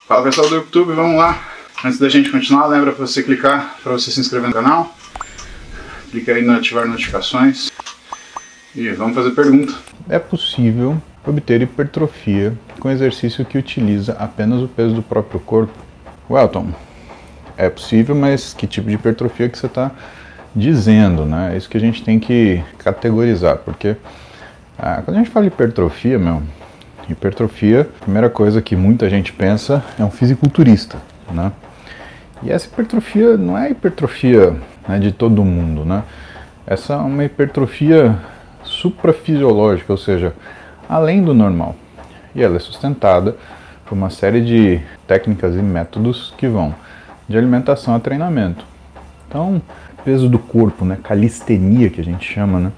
Fala pessoal do YouTube, vamos lá. Antes da gente continuar, lembra para você clicar para você se inscrever no canal. Clica aí no ativar notificações. E vamos fazer pergunta. É possível obter hipertrofia com exercício que utiliza apenas o peso do próprio corpo? Welton, é possível, mas que tipo de hipertrofia que você está dizendo, né? É isso que a gente tem que categorizar, porque quando a gente fala de hipertrofia, hipertrofia, a primeira coisa que muita gente pensa é um fisiculturista, né? E essa hipertrofia não é hipertrofia, né, de todo mundo, né? Essa é uma hipertrofia suprafisiológica, ou seja, além do normal. E ela é sustentada por uma série de técnicas e métodos que vão de alimentação a treinamento. Então, peso do corpo, né, calistenia que a gente chama, né?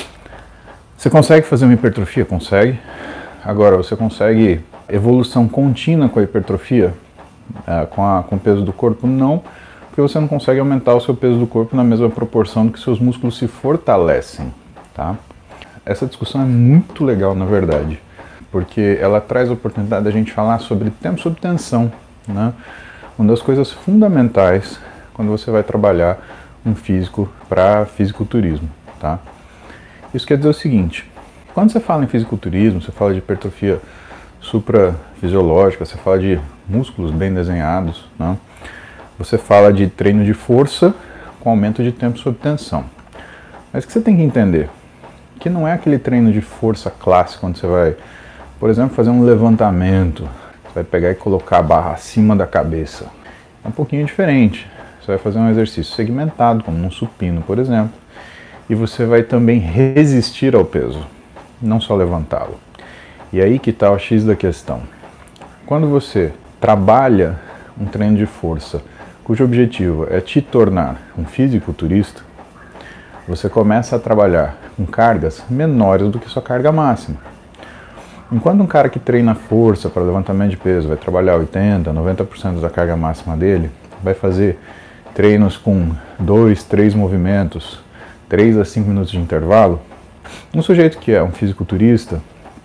Você consegue fazer uma hipertrofia? Consegue. Agora, você consegue evolução contínua com a hipertrofia, com o peso do corpo? Não, porque você não consegue aumentar o seu peso do corpo na mesma proporção do que seus músculos se fortalecem, tá? Essa discussão é muito legal, na verdade, porque ela traz a oportunidade da gente falar sobre tempo sob tensão, né? Uma das coisas fundamentais quando você vai trabalhar um físico para fisiculturismo, tá? Isso quer dizer o seguinte: quando você fala em fisiculturismo, você fala de hipertrofia suprafisiológica, você fala de músculos bem desenhados, né? Você fala de treino de força com aumento de tempo sob tensão. Mas o que você tem que entender? Que não é aquele treino de força clássico, onde você vai, por exemplo, fazer um levantamento, você vai pegar e colocar a barra acima da cabeça. É um pouquinho diferente. Você vai fazer um exercício segmentado, como um supino, por exemplo, e você vai também resistir ao peso, não só levantá-lo. E aí que está o X da questão. Quando você trabalha um treino de força, cujo objetivo é te tornar um fisiculturista, você começa a trabalhar com cargas menores do que sua carga máxima. Enquanto um cara que treina força para levantamento de peso vai trabalhar 80%, 90% da carga máxima dele, vai fazer treinos com 2, 3 movimentos, 3 a 5 minutos de intervalo, um sujeito que é um fisiculturista,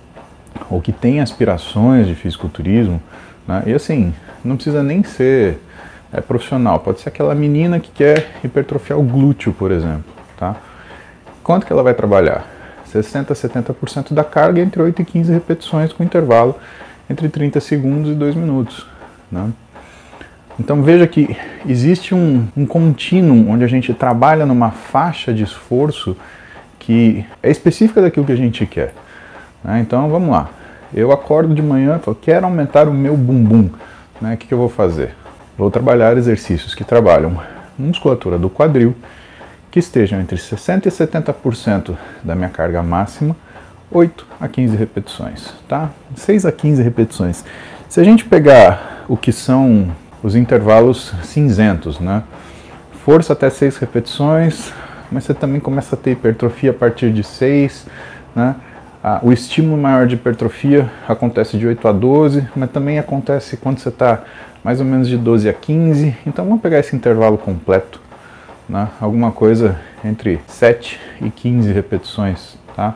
ou que tem aspirações de fisiculturismo, né, e assim, não precisa nem ser profissional, pode ser aquela menina que quer hipertrofiar o glúteo, por exemplo, tá? Quanto que ela vai trabalhar? 60% a 70% da carga entre 8 e 15 repetições com intervalo entre 30 segundos e 2 minutos, né? Então veja que existe um contínuo onde a gente trabalha numa faixa de esforço que é específica daquilo que a gente quer, né? Então vamos lá, eu acordo de manhã e falo, quero aumentar o meu bumbum, né? O que eu vou fazer? Vou trabalhar exercícios que trabalham musculatura do quadril, que estejam entre 60% e 70% da minha carga máxima, 8 a 15 repetições, tá? 6 a 15 repetições. Se a gente pegar o que são os intervalos cinzentos, né? Força até 6 repetições, mas você também começa a ter hipertrofia a partir de 6, né? O estímulo maior de hipertrofia acontece de 8 a 12, mas também acontece quando você está mais ou menos de 12 a 15, então vamos pegar esse intervalo completo, né? Alguma coisa entre 7 e 15 repetições, tá?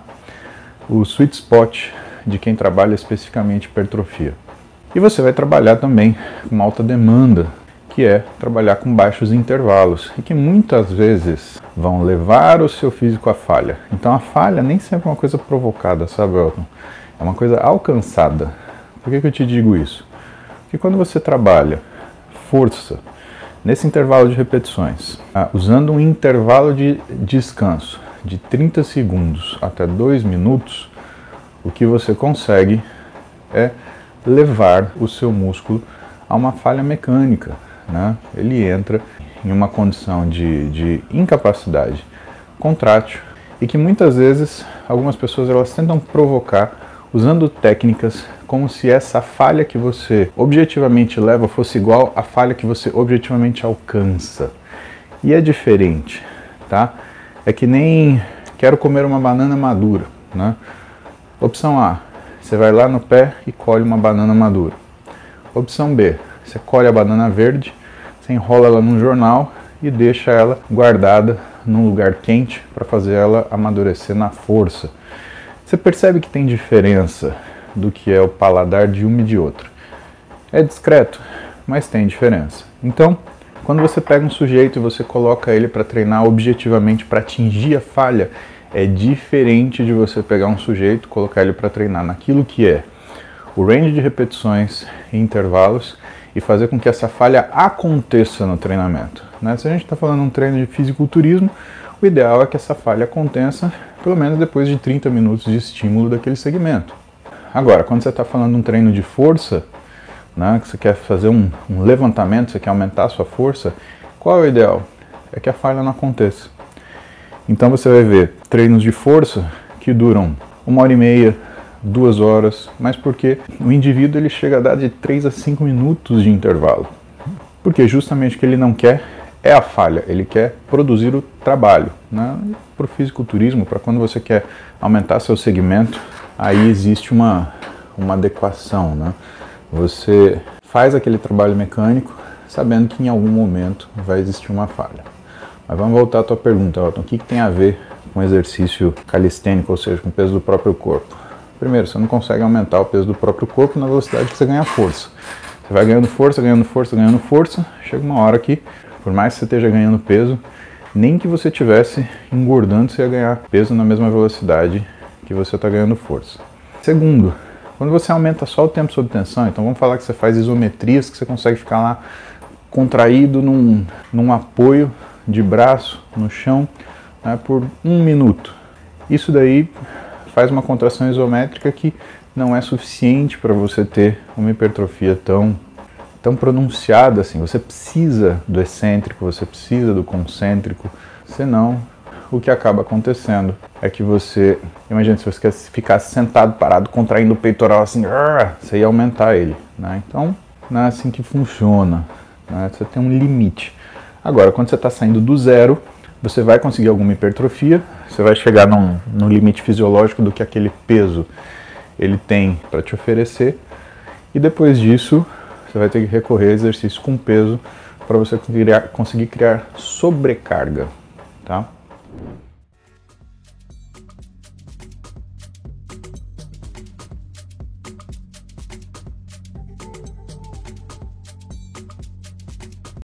O sweet spot de quem trabalha especificamente hipertrofia. E você vai trabalhar também com alta demanda, que é trabalhar com baixos intervalos, e que muitas vezes vão levar o seu físico à falha. Então a falha nem sempre é uma coisa provocada, sabe, Elton? É uma coisa alcançada. Por que eu te digo isso? Porque quando você trabalha força, nesse intervalo de repetições, usando um intervalo de descanso de 30 segundos até 2 minutos, o que você consegue é levar o seu músculo a uma falha mecânica, né? Ele entra em uma condição de incapacidade contrátil e que muitas vezes algumas pessoas elas tentam provocar usando técnicas como se essa falha que você objetivamente leva fosse igual à falha que você objetivamente alcança. E é diferente, tá? É que nem quero comer uma banana madura, né? Opção A, você vai lá no pé e colhe uma banana madura. Opção B, você colhe a banana verde, você enrola ela num jornal e deixa ela guardada num lugar quente para fazer ela amadurecer na força. Você percebe que tem diferença do que é o paladar de uma e de outra. É discreto, mas tem diferença. Então, quando você pega um sujeito e você coloca ele para treinar objetivamente para atingir a falha, é diferente de você pegar um sujeito e colocar ele para treinar naquilo que é o range de repetições e intervalos e fazer com que essa falha aconteça no treinamento. Né? Se a gente está falando de um treino de fisiculturismo, o ideal é que essa falha aconteça pelo menos depois de 30 minutos de estímulo daquele segmento. Agora, quando você está falando de um treino de força, né, que você quer fazer um levantamento, você quer aumentar a sua força, qual é o ideal? É que a falha não aconteça. Então você vai ver treinos de força que duram 1h30, 2 horas, mas porque o indivíduo ele chega a dar de 3 a 5 minutos de intervalo. Porque justamente o que ele não quer é a falha, ele quer produzir o trabalho. Né? Para o fisiculturismo, para quando você quer aumentar seu segmento, aí existe uma adequação. Né? Você faz aquele trabalho mecânico sabendo que em algum momento vai existir uma falha. Mas vamos voltar à tua pergunta, Elton. O que tem a ver com exercício calistênico, ou seja, com o peso do próprio corpo? Primeiro, você não consegue aumentar o peso do próprio corpo na velocidade que você ganha força. Você vai ganhando força, ganhando força, ganhando força, chega uma hora que, por mais que você esteja ganhando peso, nem que você estivesse engordando, você ia ganhar peso na mesma velocidade que você está ganhando força. Segundo, quando você aumenta só o tempo sob tensão, então vamos falar que você faz isometrias, que você consegue ficar lá contraído num apoio de braço no chão, né, por 1 minuto. Isso daí faz uma contração isométrica que não é suficiente para você ter uma hipertrofia tão pronunciada assim. Você precisa do excêntrico, você precisa do concêntrico, senão o que acaba acontecendo é que você, imagina se você ficasse sentado, parado, contraindo o peitoral assim, você ia aumentar ele, né? Então não é assim que funciona, né? Você tem um limite. Agora, quando você está saindo do zero, você vai conseguir alguma hipertrofia, você vai chegar no limite fisiológico do que aquele peso ele tem para te oferecer, e depois disso você vai ter que recorrer a exercícios com peso para você conseguir criar sobrecarga, tá?